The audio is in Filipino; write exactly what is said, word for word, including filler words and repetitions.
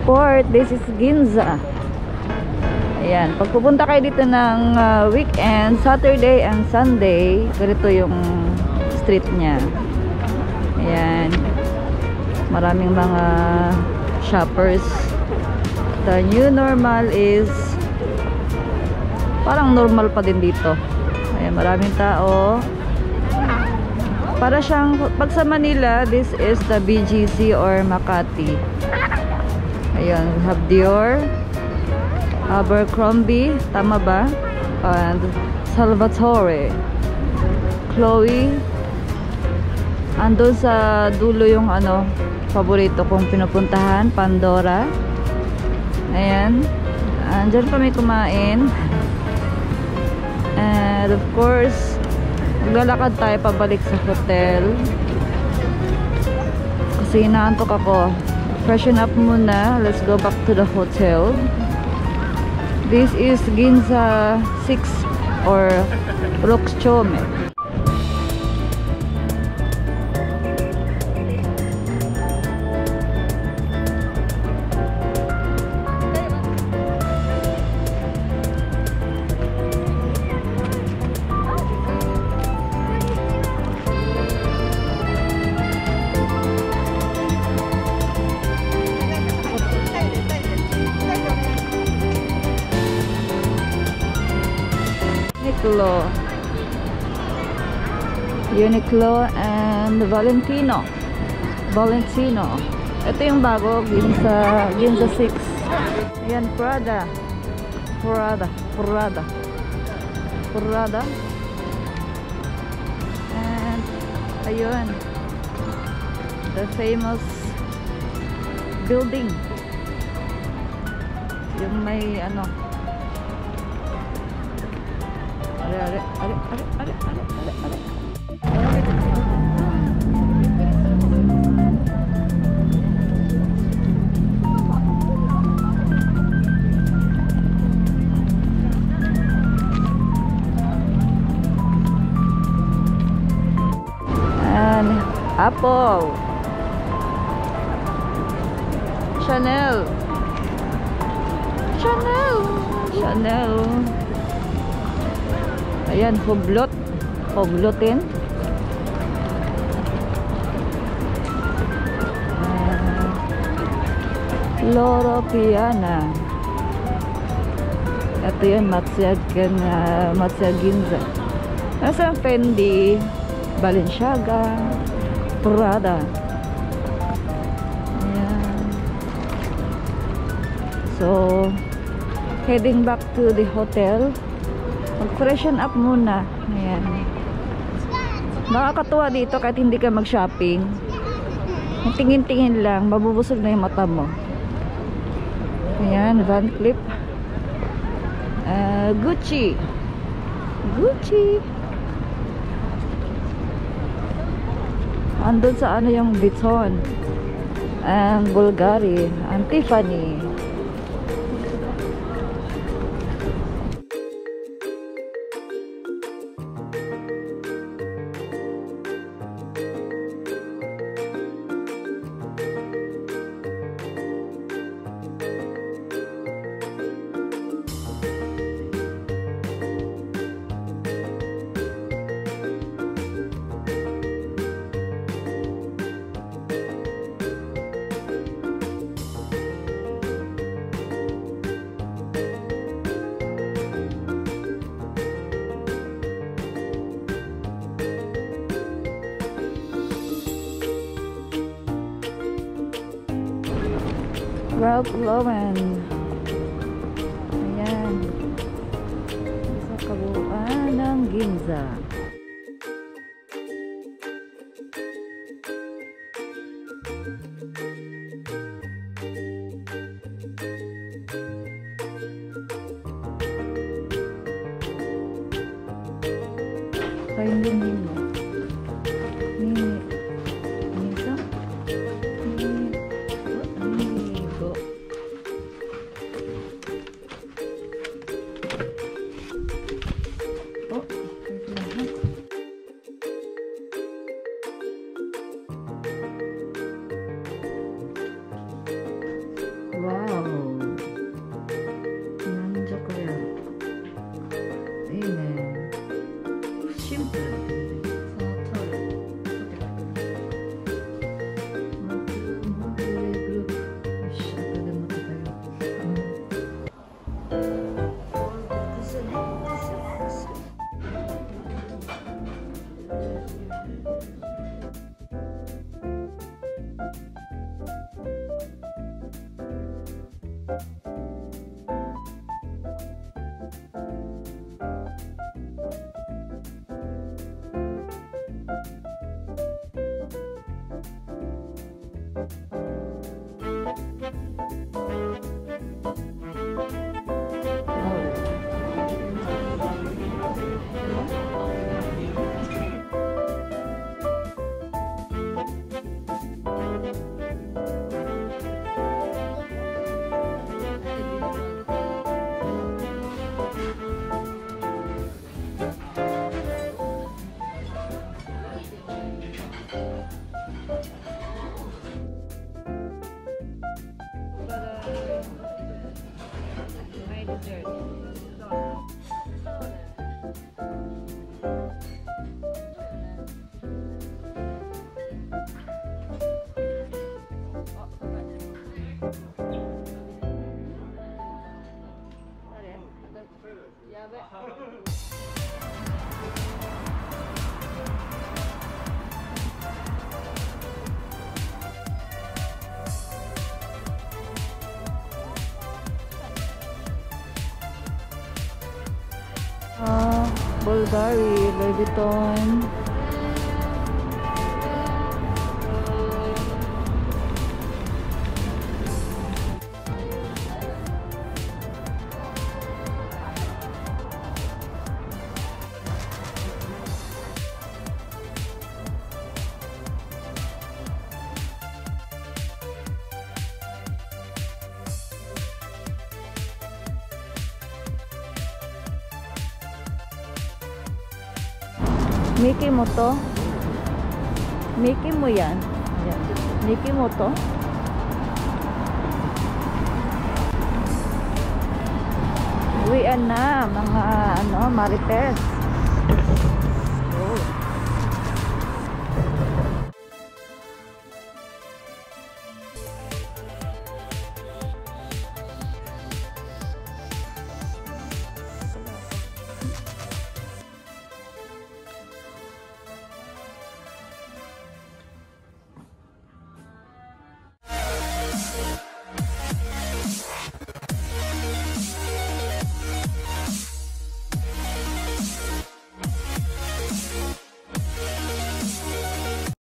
Airport. This is Ginza. Ayan, pag pupunta kayo dito ng uh, weekend, Saturday and Sunday, ganito yung street niya. Ayan, maraming mga shoppers. The new normal is parang normal pa din dito. Ayan, maraming tao. Para siyang, pag sa Manila, this is the B G C or Makati. Ayan, we have Dior, Abercrombie, tama ba? And Salvatore, Chloe. Andun sa dulo yung ano, paborito kong pinupuntahan, Pandora. Ayan, andyan kami kumain. And of course, maglalakad tayo pabalik sa hotel kasi inaantok ako. Freshen up muna. Let's go back to the hotel. This is Ginza six or chuo. Uniqlo, Uniqlo and Valentino. Valentino. Ito yung bago, Ginza, Ginza six. Ayan, Prada. Prada. Prada. Prada. And, ayun. The famous building. Yung may, ano, Are, are, are, are, are, are, are. And Apple, Chanel, Chanel, Chanel. Ayan, hublot. Hublotin. Uh, Loro Piana. Ito yun, Matsya, uh, Matsya Ginza. Nasa Fendi, Balenciaga, Prada. Ayan. So, heading back to the hotel. Mag-freshen up muna. Ayan. Nakakatuwa dito kahit hindi ka mag-shopping. Tingin-tingin lang, mabubusog na yung mata mo. Ayan, Van Cleef. Uh, Gucci. Gucci. Andun sa ano yung Vuitton. And Bulgari. And Tiffany. Ralph Lauren. Ayan. Sa kabuuan ng Ginza. Ay, hindi nino. Nini. Nito? Nini. Ninigo. Oh, ito lahat. Wow. いいね。シンプル。その通り。マルチマルチグループ。よし、後で持って帰ろう。ですね。ですね。やべ。Ah, Bulgari, Louis Vuitton. Mickey mo to? Mickey mo yan? Ayan. Mickey mo to? Uwian na mga ano, marites. Oh.